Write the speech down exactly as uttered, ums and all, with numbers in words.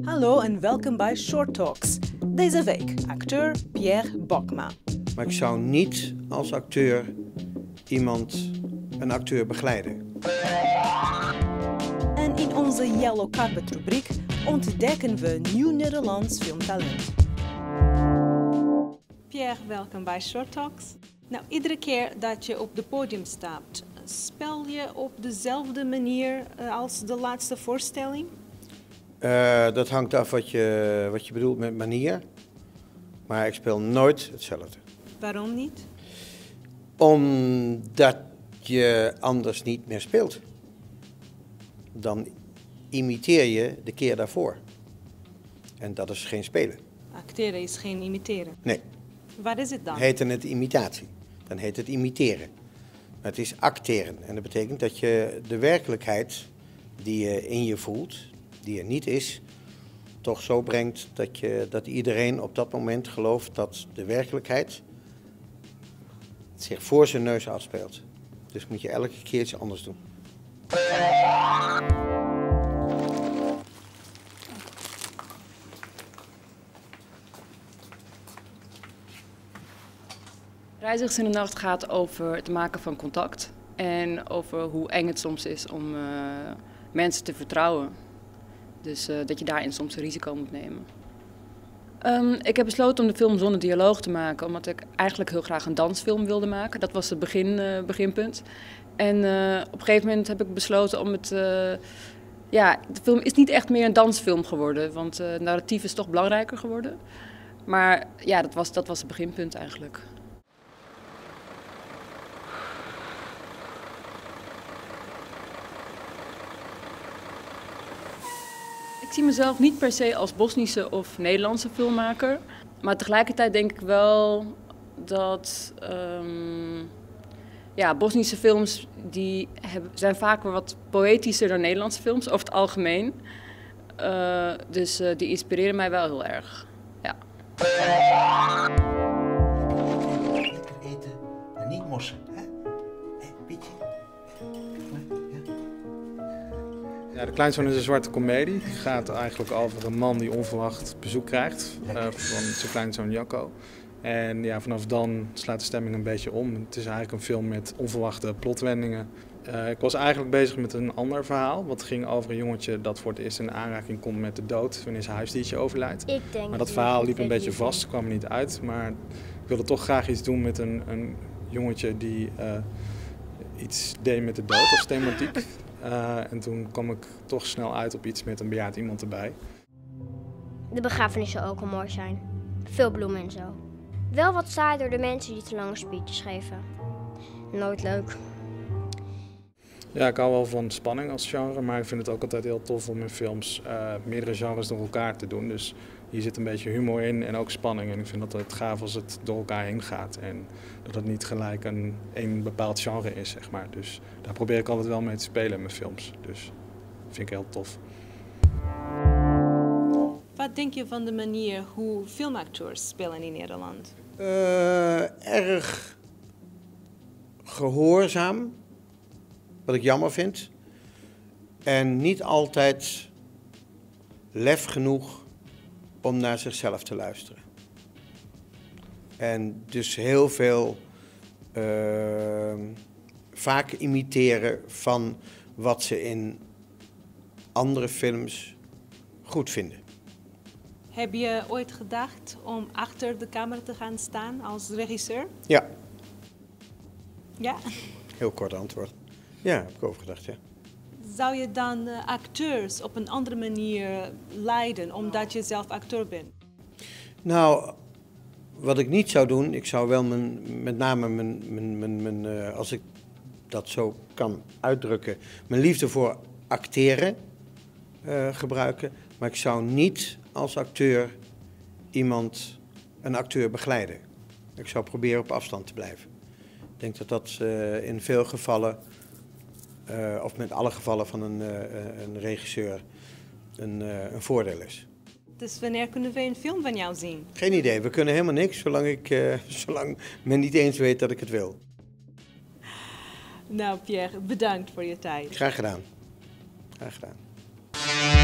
Hallo en welkom bij Short Talks. Deze week acteur Pierre Bokma. Maar ik zou niet als acteur iemand, een acteur begeleiden. En in onze Yellow Carpet rubriek ontdekken we nieuw Nederlands filmtalent. Pierre, welkom bij Short Talks. Nou, iedere keer dat je op het podium staat, speel je op dezelfde manier als de laatste voorstelling? Uh, dat hangt af wat je, wat je bedoelt met manier. Maar ik speel nooit hetzelfde. Waarom niet? Omdat je anders niet meer speelt. Dan imiteer je de keer daarvoor. En dat is geen spelen. Acteren is geen imiteren? Nee. Wat is het dan? Heette het imitatie. Dan heet het imiteren. Maar het is acteren. En dat betekent dat je de werkelijkheid die je in je voelt, die er niet is, toch zo brengt dat, je, dat iedereen op dat moment gelooft dat de werkelijkheid zich voor zijn neus afspeelt. Dus moet je elke keer iets anders doen. Reizigers in de nacht gaat over het maken van contact en over hoe eng het soms is om uh, mensen te vertrouwen. Dus uh, dat je daarin soms een risico moet nemen. Um, ik heb besloten om de film zonder dialoog te maken, omdat ik eigenlijk heel graag een dansfilm wilde maken. Dat was het begin, uh, beginpunt. En uh, op een gegeven moment heb ik besloten om het... Uh, ja, de film is niet echt meer een dansfilm geworden, want uh, het narratief is toch belangrijker geworden. Maar ja, dat was, dat was het beginpunt eigenlijk. Ik zie mezelf niet per se als Bosnische of Nederlandse filmmaker. Maar tegelijkertijd denk ik wel dat um, ja, Bosnische films die hebben, zijn vaak weer wat poëtischer dan Nederlandse films, over het algemeen. Uh, dus uh, die inspireren mij wel heel erg. Ja. Lekker eten en niet mossen, hè? Hé, Pietje. Ja, De Kleinzoon is een zwarte komedie. Het gaat eigenlijk over een man die onverwacht bezoek krijgt uh, van zijn kleinzoon Jacco. En ja, vanaf dan slaat de stemming een beetje om. Het is eigenlijk een film met onverwachte plotwendingen. Uh, ik was eigenlijk bezig met een ander verhaal. Wat ging over een jongetje dat voor het eerst in aanraking komt met de dood wanneer zijn huisdiertje overlijdt. Ik denk maar dat verhaal liep een beetje vast, kwam er niet uit. Maar ik wilde toch graag iets doen met een, een jongetje die uh, iets deed met de dood als thematiek. Uh, en toen kwam ik toch snel uit op iets met een bejaard iemand erbij. De begrafenis zou ook al mooi zijn. Veel bloemen en zo. Wel wat saai door de mensen die te lange speeches geven. Nooit leuk. Ja, ik hou wel van spanning als genre, maar ik vind het ook altijd heel tof om in films uh, meerdere genres door elkaar te doen. Dus hier zit een beetje humor in en ook spanning. En ik vind dat het gaaf als het door elkaar heen gaat en dat het niet gelijk een, een bepaald genre is, zeg maar. Dus daar probeer ik altijd wel mee te spelen in mijn films. Dus dat vind ik heel tof. Wat denk je van de manier hoe filmacteurs spelen in Nederland? Uh, erg gehoorzaam, wat ik jammer vind. En niet altijd lef genoeg om naar zichzelf te luisteren. En dus heel veel uh, vaak imiteren van wat ze in andere films goed vinden. Heb je ooit gedacht om achter de camera te gaan staan als regisseur? Ja. Ja? Heel kort antwoord. Ja, heb ik over gedacht, ja. Zou je dan uh, acteurs op een andere manier leiden, omdat je zelf acteur bent? Nou, wat ik niet zou doen, ik zou wel mijn, met name mijn, mijn, mijn, mijn uh, als ik dat zo kan uitdrukken, mijn liefde voor acteren uh, gebruiken. Maar ik zou niet als acteur iemand, een acteur begeleiden. Ik zou proberen op afstand te blijven. Ik denk dat dat uh, in veel gevallen, uh, of met alle gevallen van een, uh, een regisseur, een, uh, een voordeel is. Dus wanneer kunnen we een film van jou zien? Geen idee, we kunnen helemaal niks, zolang, ik, uh, zolang men niet eens weet dat ik het wil. Nou Pierre, bedankt voor je tijd. Graag gedaan. Graag gedaan.